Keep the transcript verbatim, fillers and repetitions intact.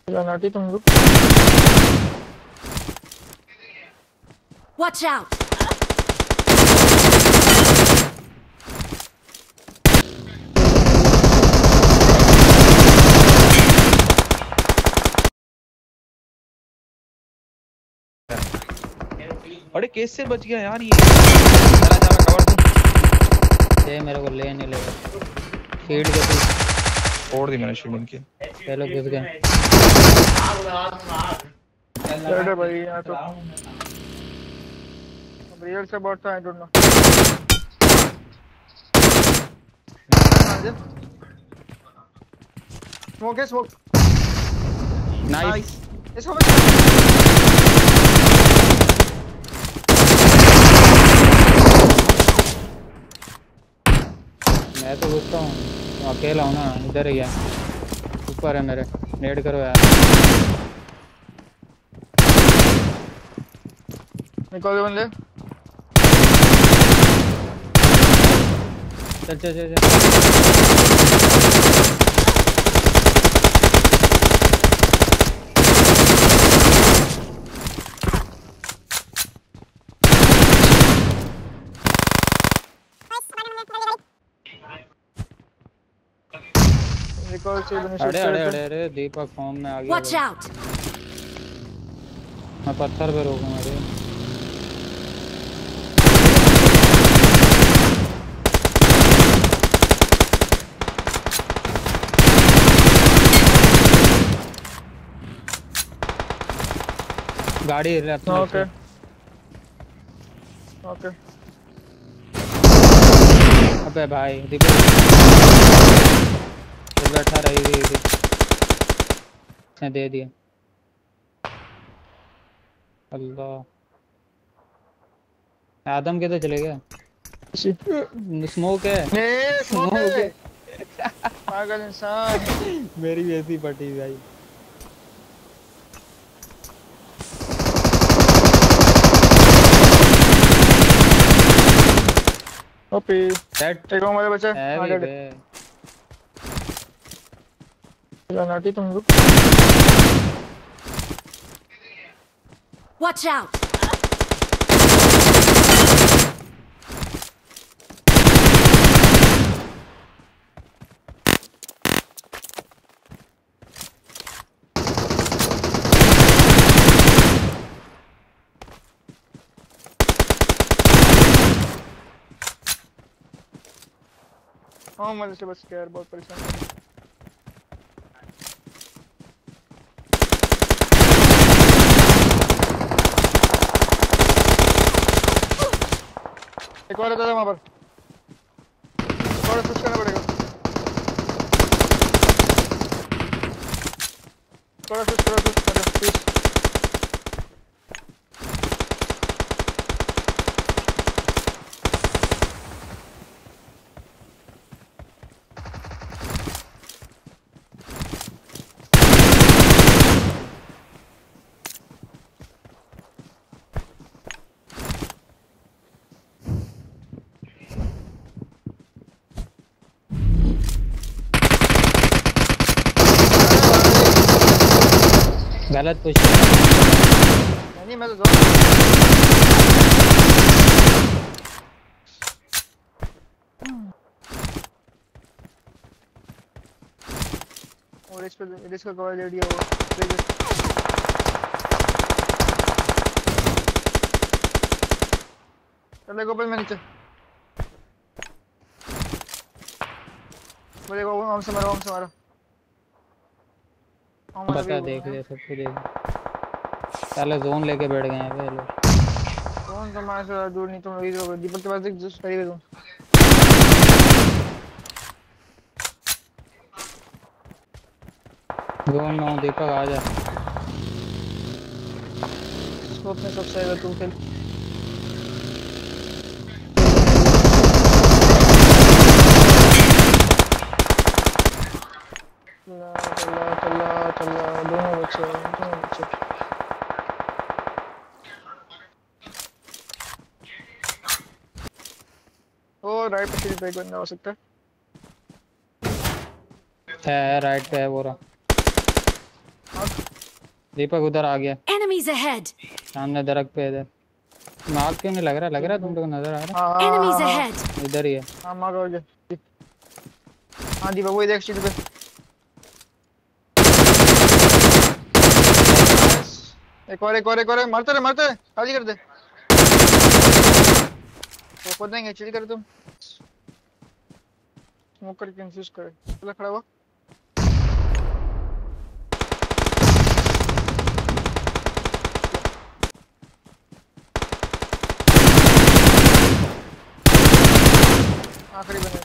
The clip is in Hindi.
नाटी तुम लोग। Watch out! अरे केस से बच गया यार ये। चला जा, मैं कवर दूं। ये मेरे को ले नहीं लगा। शील्ड के पीछे फोड़ दी मैंने शील्ड इनकी। पहले घुस गए। अरे भाई यहाँ तो रियल से बहुत था, आई डोंट नो। स्मोक है, स्मोक। नाइस। इसको मैं तो घुसता हूँ, अकेला हूँ ना, इधर ही है, ऊपर है मेरे। नेड करो यार। निकल बंदे। चल चल चल चल। निकल से अरे अरे अरे अरे दीपक फॉर्म में आ गया। Watch out! मैं पत्थर पे रोकूंगा रे। गाड़ी लेफ्ट में। Okay okay. अबे भाई दीपक तो बैठा रही थी, इसने दे दिया। अल्लाह, आदम के तो चले गया। स्मोक है, नहीं स्मोक स्मोक है। है। पागल इंसान। मेरी भी ऐसी पटी भाई। ओपी सेट एक हमारे बच्चे है आगे भी दे। बे। नाटी तुम लोग। Watch out! हाँ मैं से बस यार बहुत परेशान हूँ। एक और था वहाँ पर, एक और स्विच करना पड़ेगा। थोड़ा स्विच करो, स्विच करो प्लीज। गलत कुछ नहीं मैं तो दो और इस पे इस का कवर दे दिया वो। चल देखो पर मैं नीचे वो देखो वो हमसे मारो, हमसे मारो। पता, देख ले सब कुछ देख। साले जोन लेके बैठ गए हैं लोग। कौन तुम्हारे से दूर नहीं, तुम इधर दीपक के पास देख, जस्ट करीब है तुम। जोन में हूँ दीपक, आ जा। स्कोप में सबसे आएगा तू खेल। चला चला चला चला दोनों बच्चे दोनों बच्चे। ओ राइट पे सीधी पे एक बंदा हो सकता है। है राइट पे है वो रहा। हाँ दीपक उधर आ गया Enemies ahead! सामने दरख्त पे इधर मार्क क्यों नहीं लग रहा लग रहा तुम लोग को नजर आ रहा हाँ हाँ Enemies हाँ ahead! इधर ही है हाँ मार हो गया। हाँ दीपक वही देख शीट पे। एक और एक और एक और मारते रहे मारते रहे खाली कर दे। तो खुद देंगे चिल कर तुम। स्मोक करके इंफ्यूज करे चला खड़ा हुआ। आखिरी बंदा